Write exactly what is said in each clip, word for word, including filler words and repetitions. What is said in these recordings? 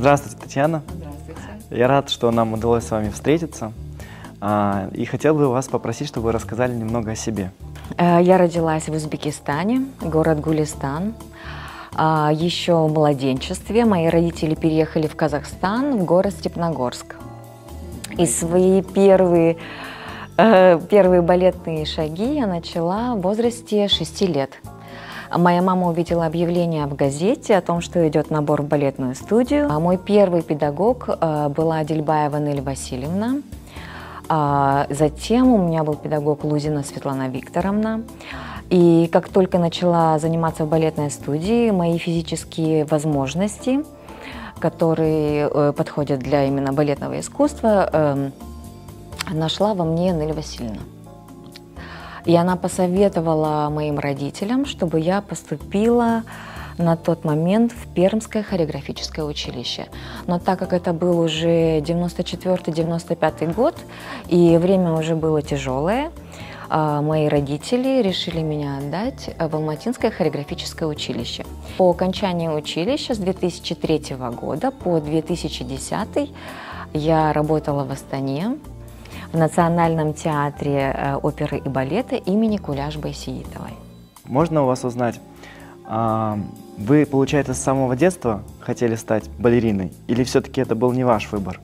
Здравствуйте, Татьяна. Здравствуйте. Я рад, что нам удалось с вами встретиться. И хотел бы вас попросить, чтобы вы рассказали немного о себе. Я родилась в Узбекистане, город Гулистан. Еще в младенчестве мои родители переехали в Казахстан, в город Степногорск. И свои первые, первые балетные шаги я начала в возрасте шести лет. Моя мама увидела объявление в газете о том, что идет набор в балетную студию. Мой первый педагог была Дельбаева Нелли Васильевна. Затем у меня был педагог Лузина Светлана Викторовна. И как только начала заниматься в балетной студии, мои физические возможности, которые подходят для именно балетного искусства, нашла во мне Нелли Васильевна. И она посоветовала моим родителям, чтобы я поступила на тот момент в Пермское хореографическое училище. Но так как это был уже девяносто четвёртый — девяносто пятый год, и время уже было тяжелое, мои родители решили меня отдать в Алматинское хореографическое училище. По окончании училища с две тысячи третьего года по две тысячи десятый я работала в Астане, в Национальном театре оперы и балета имени Куляш Байсеитовой. Можно у вас узнать, вы, получается, с самого детства хотели стать балериной, или все-таки это был не ваш выбор?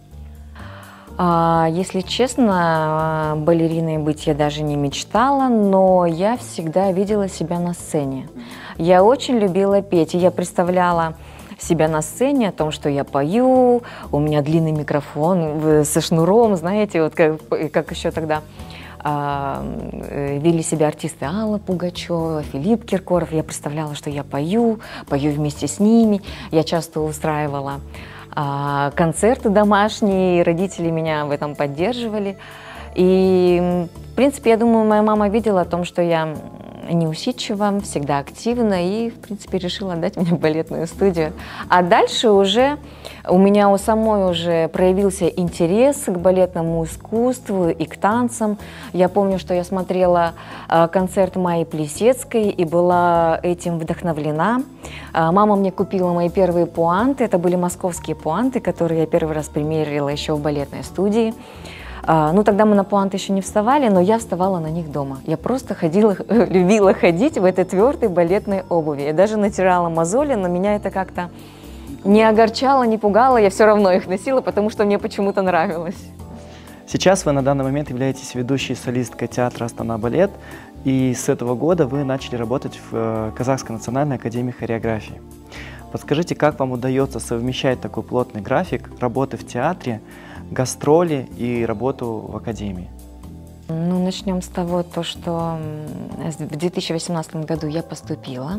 Если честно, балериной быть я даже не мечтала, но я всегда видела себя на сцене. Я очень любила петь, и я представляла себя на сцене, о том, что я пою, у меня длинный микрофон со шнуром, знаете, вот как, как еще тогда а, вели себя артисты Алла Пугачева, Филипп Киркоров. Я представляла, что я пою, пою вместе с ними. Я часто устраивала а, концерты домашние, родители меня в этом поддерживали. И, в принципе, я думаю, моя мама видела о том, что я неусидчива, всегда активна, и, в принципе, решила отдать меня в балетную студию. А дальше уже у меня у самой уже проявился интерес к балетному искусству и к танцам. Я помню, что я смотрела концерт Майи Плисецкой и была этим вдохновлена. Мама мне купила мои первые пуанты, это были московские пуанты, которые я первый раз примерила еще в балетной студии. Ну, тогда мы на пуанты еще не вставали, но я вставала на них дома. Я просто ходила, любила ходить в этой твердой балетной обуви. Я даже натирала мозоли, но меня это как-то не огорчало, не пугало. Я все равно их носила, потому что мне почему-то нравилось. Сейчас вы на данный момент являетесь ведущей солисткой театра «Астана Балет», и с этого года вы начали работать в Казахской национальной академии хореографии. Подскажите, как вам удается совмещать такой плотный график работы в театре, гастроли и работу в академии? Ну, начнем с того, то, что в две тысячи восемнадцатом году я поступила.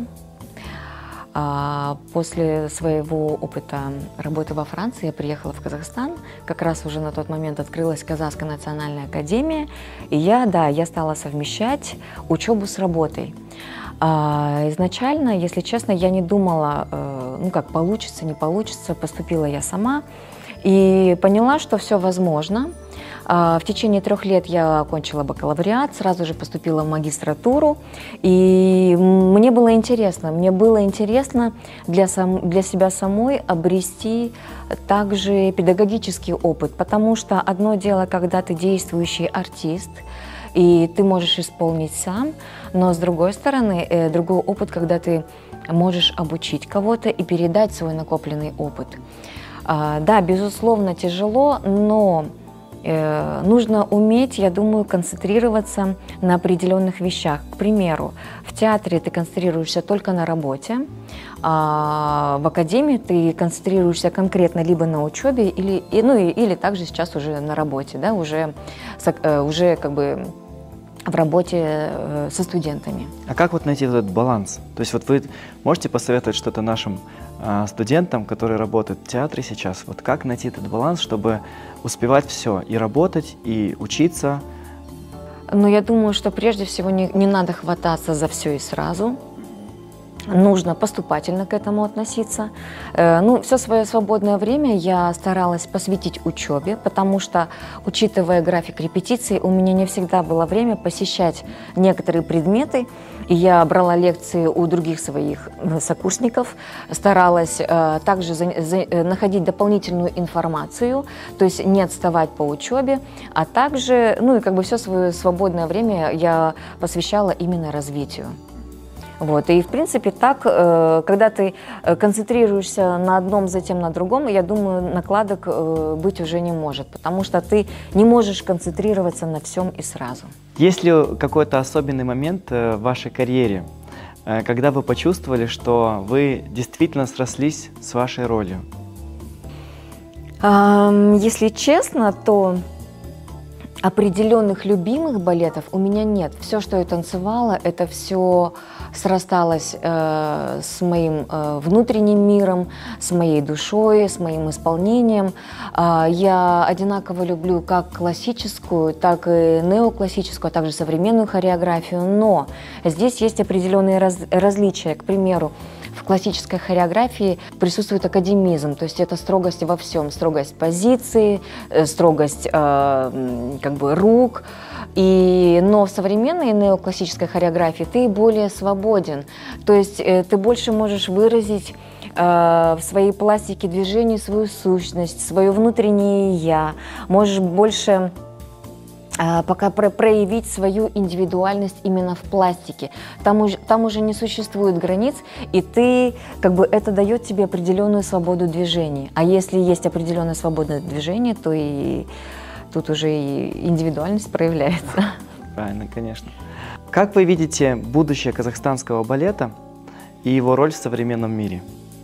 После своего опыта работы во Франции я приехала в Казахстан. Как раз уже на тот момент открылась Казахская национальная академия. И я, да, я стала совмещать учебу с работой. Изначально, если честно, я не думала, ну как, получится, не получится. Поступила я сама. И поняла, что все возможно. В течение трех лет я окончила бакалавриат, сразу же поступила в магистратуру. И мне было интересно, мне было интересно для, сам, для себя самой обрести также педагогический опыт. Потому что одно дело, когда ты действующий артист, и ты можешь исполнить сам, но с другой стороны, другой опыт, когда ты можешь обучить кого-то и передать свой накопленный опыт. Да, безусловно, тяжело, но э, нужно уметь, я думаю, концентрироваться на определенных вещах. К примеру, в театре ты концентрируешься только на работе, а в академии ты концентрируешься конкретно либо на учебе, или, ну, или также сейчас уже на работе, да, уже, уже как бы в работе со студентами. А как вот найти этот баланс? То есть вот вы можете посоветовать что-то нашим а, студентам, которые работают в театре сейчас? Вот как найти этот баланс, чтобы успевать все, и работать, и учиться? Ну, я думаю, что прежде всего не, не надо хвататься за все и сразу. нужно поступательно к этому относиться. Ну, все свое свободное время я старалась посвятить учебе, потому что, учитывая график репетиций, у меня не всегда было время посещать некоторые предметы. И я брала лекции у других своих сокурсников, старалась э, также за, за, находить дополнительную информацию, то есть не отставать по учебе, а также, ну и как бы все свое свободное время я посвящала именно развитию. Вот. И, в принципе, так, когда ты концентрируешься на одном, затем на другом, я думаю, накладок быть уже не может, потому что ты не можешь концентрироваться на всем и сразу. Есть ли какой-то особенный момент в вашей карьере, когда вы почувствовали, что вы действительно срослись с вашей ролью? Если честно, то определенных любимых балетов у меня нет. Все, что я танцевала, это все срасталось э, с моим э, внутренним миром, с моей душой, с моим исполнением. Э, я одинаково люблю как классическую, так и неоклассическую, а также современную хореографию, но здесь есть определенные раз, различия. К примеру, в классической хореографии присутствует академизм, то есть это строгость во всем, строгость позиции, строгость э, как бы рук. И, но в современной неоклассической хореографии ты более свободен, то есть э, ты больше можешь выразить э, в своей пластике движений свою сущность, свое внутреннее «я», можешь больше пока проявить свою индивидуальность именно в пластике. Там уже, там уже не существует границ, и ты, как бы, это дает тебе определенную свободу движения. А если есть определенное свободное движение, то и тут уже и индивидуальность проявляется. Правильно, конечно. Как вы видите будущее казахстанского балета и его роль в современном мире?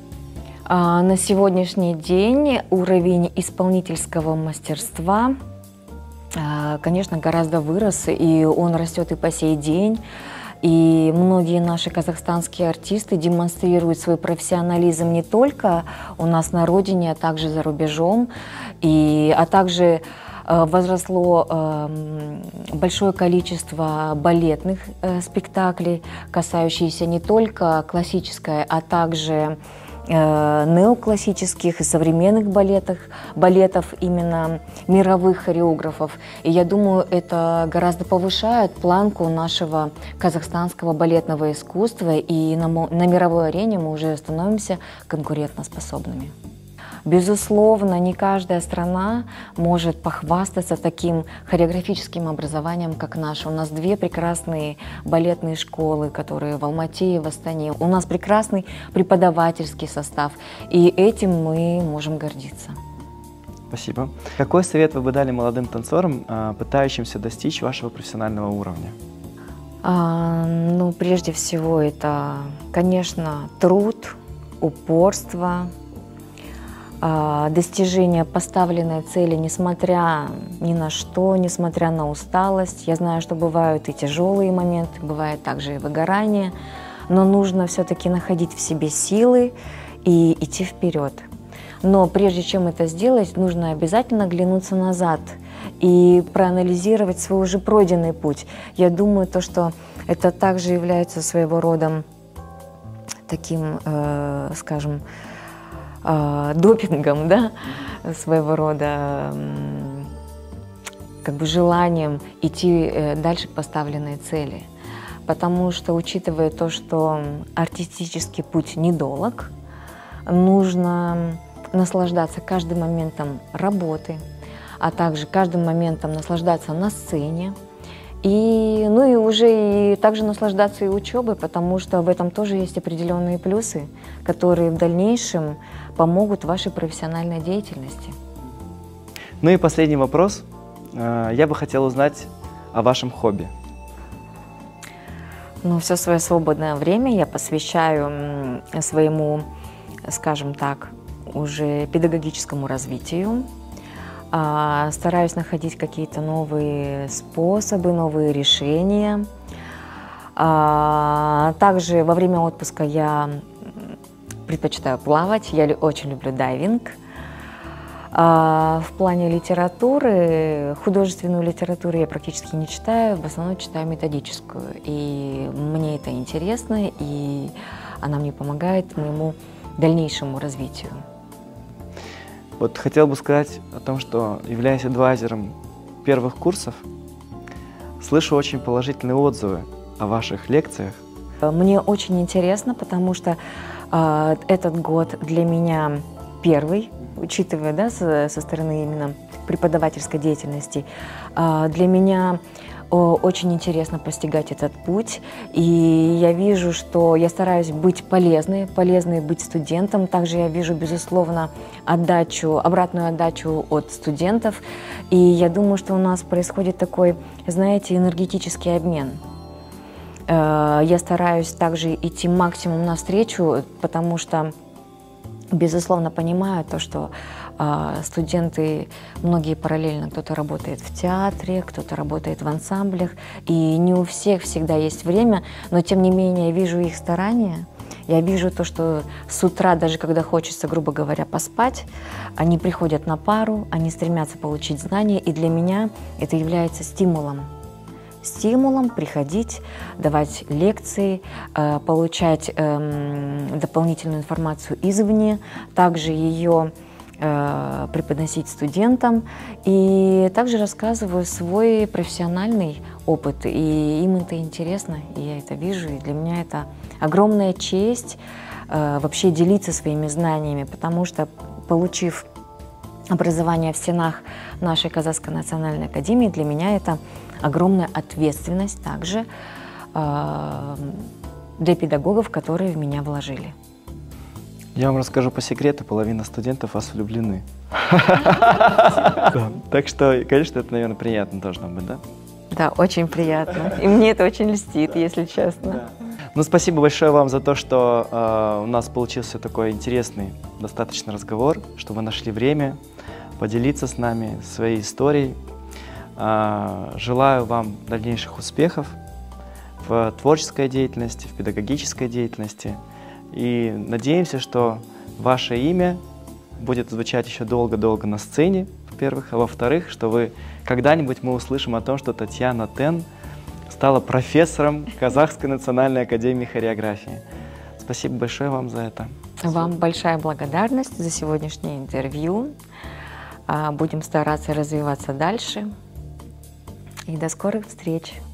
А, на сегодняшний день уровень исполнительского мастерства, конечно, гораздо вырос, и он растет и по сей день. И многие наши казахстанские артисты демонстрируют свой профессионализм не только у нас на родине, а также за рубежом. И, а также э, возросло э, большое количество балетных э, спектаклей, касающихся не только классической, а также неоклассических и современных балетов, балетов именно мировых хореографов. И я думаю, это гораздо повышает планку нашего казахстанского балетного искусства, и на, на мировой арене мы уже становимся конкурентоспособными. Безусловно, не каждая страна может похвастаться таким хореографическим образованием, как наше. У нас две прекрасные балетные школы, которые в Алмате и в Астане. У нас прекрасный преподавательский состав, и этим мы можем гордиться. Спасибо. Какой совет вы бы дали молодым танцорам, пытающимся достичь вашего профессионального уровня? А, ну, прежде всего, это, конечно, труд, упорство, достижение поставленной цели, несмотря ни на что, несмотря на усталость. Я знаю, что бывают и тяжелые моменты, бывает также и выгорание, но нужно все-таки находить в себе силы и идти вперед. Но прежде чем это сделать, нужно обязательно оглянуться назад и проанализировать свой уже пройденный путь. Я думаю, то, что это также является своего рода таким, э, скажем, допингом, да, своего рода, как бы желанием идти дальше к поставленной цели. Потому что, учитывая то, что артистический путь недолг, нужно наслаждаться каждым моментом работы, а также каждым моментом наслаждаться на сцене. И, ну и уже и также наслаждаться и учебой, потому что в этом тоже есть определенные плюсы, которые в дальнейшем помогут вашей профессиональной деятельности. Ну и последний вопрос. Я бы хотела узнать о вашем хобби. Ну, все свое свободное время я посвящаю своему, скажем так, уже педагогическому развитию. Стараюсь находить какие-то новые способы, новые решения. Также во время отпуска я предпочитаю плавать, я очень люблю дайвинг. В плане литературы, художественную литературу я практически не читаю, в основном читаю методическую. И мне это интересно, и она мне помогает моему дальнейшему развитию. Вот хотел бы сказать о том, что, являясь адвайзером первых курсов, слышу очень положительные отзывы о ваших лекциях. Мне очень интересно, потому что э, этот год для меня первый, учитывая, да, со, со стороны именно преподавательской деятельности, э, для меня э, очень интересно постигать этот путь. И я вижу, что я стараюсь быть полезной, полезной быть студентом. Также я вижу, безусловно, отдачу, обратную отдачу от студентов. И я думаю, что у нас происходит такой, знаете, энергетический обмен. Я стараюсь также идти максимум навстречу, потому что, безусловно, понимаю то, что студенты, многие параллельно, кто-то работает в театре, кто-то работает в ансамблях, и не у всех всегда есть время, но тем не менее я вижу их старания. Я вижу то, что с утра, даже когда хочется, грубо говоря, поспать, они приходят на пару, они стремятся получить знания, и для меня это является стимулом. Стимулом приходить, давать лекции, э, получать э, дополнительную информацию извне, также ее э, преподносить студентам. И также рассказываю свой профессиональный опыт, и им это интересно, и я это вижу, и для меня это огромная честь э, вообще делиться своими знаниями, потому что, получив образование в стенах нашей Казахской национальной академии, для меня это огромная ответственность также э, для педагогов, которые в меня вложили. Я вам расскажу по секрету, половина студентов в вас влюблены. Так что, конечно, это, наверное, приятно должно быть, да? Да, очень приятно. И мне это очень льстит, если честно. Ну, спасибо большое вам за то, что э, у нас получился такой интересный достаточно разговор, что вы нашли время поделиться с нами своей историей. Э, желаю вам дальнейших успехов в творческой деятельности, в педагогической деятельности. И надеемся, что ваше имя будет звучать еще долго-долго на сцене, во-первых, а во-вторых, что вы когда-нибудь мы услышим о том, что Татьяна Тен стала профессором Казахской национальной академии хореографии. Спасибо большое вам за это. Вам большая благодарность за сегодняшнее интервью. Будем стараться развиваться дальше. И до скорых встреч!